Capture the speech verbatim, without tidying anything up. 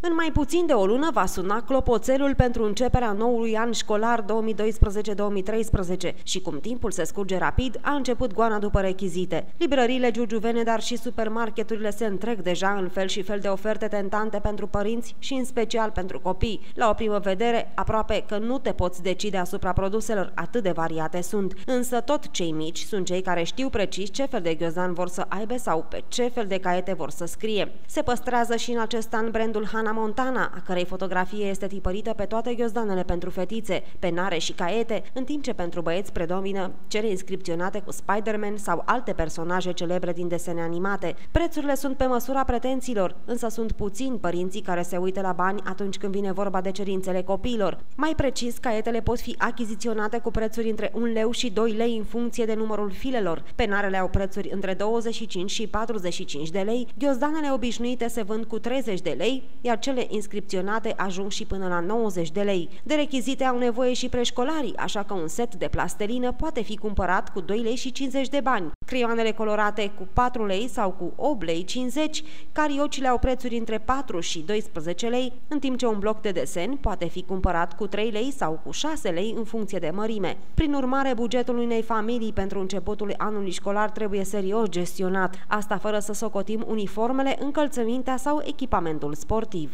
În mai puțin de o lună va suna clopoțelul pentru începerea noului an școlar două mii doisprezece două mii treisprezece și cum timpul se scurge rapid, a început goana după rechizite. Librăriile giurgiuvene, dar și supermarketurile se întreg deja în fel și fel de oferte tentante pentru părinți și în special pentru copii. La o primă vedere, aproape că nu te poți decide asupra produselor, atât de variate sunt. Însă tot cei mici sunt cei care știu precis ce fel de ghiozdan vor să aibă sau pe ce fel de caiete vor să scrie. Se păstrează și în acest an brandul Hannah Montana, a cărei fotografie este tipărită pe toate ghiozdanele pentru fetițe, penare și caiete, în timp ce pentru băieți predomină cele inscripționate cu Spider-Man sau alte personaje celebre din desene animate. Prețurile sunt pe măsura pretențiilor, însă sunt puțini părinții care se uită la bani atunci când vine vorba de cerințele copiilor. Mai precis, caietele pot fi achiziționate cu prețuri între un leu și doi lei în funcție de numărul filelor. Penarele au prețuri între douăzeci și cinci și patruzeci și cinci de lei, ghiozdanele obișnuite se vând cu treizeci de lei, iar cele inscripționate ajung și până la nouăzeci de lei. De rechizite au nevoie și preșcolarii, așa că un set de plastelină poate fi cumpărat cu doi lei și cincizeci de bani, creioanele colorate cu patru lei sau cu opt lei cincizeci, cariocile au prețuri între patru și doisprezece lei, în timp ce un bloc de desen poate fi cumpărat cu trei lei sau cu șase lei în funcție de mărime. Prin urmare, bugetul unei familii pentru începutul anului școlar trebuie serios gestionat, asta fără să socotim uniformele, încălțămintea sau echipamentul sportiv.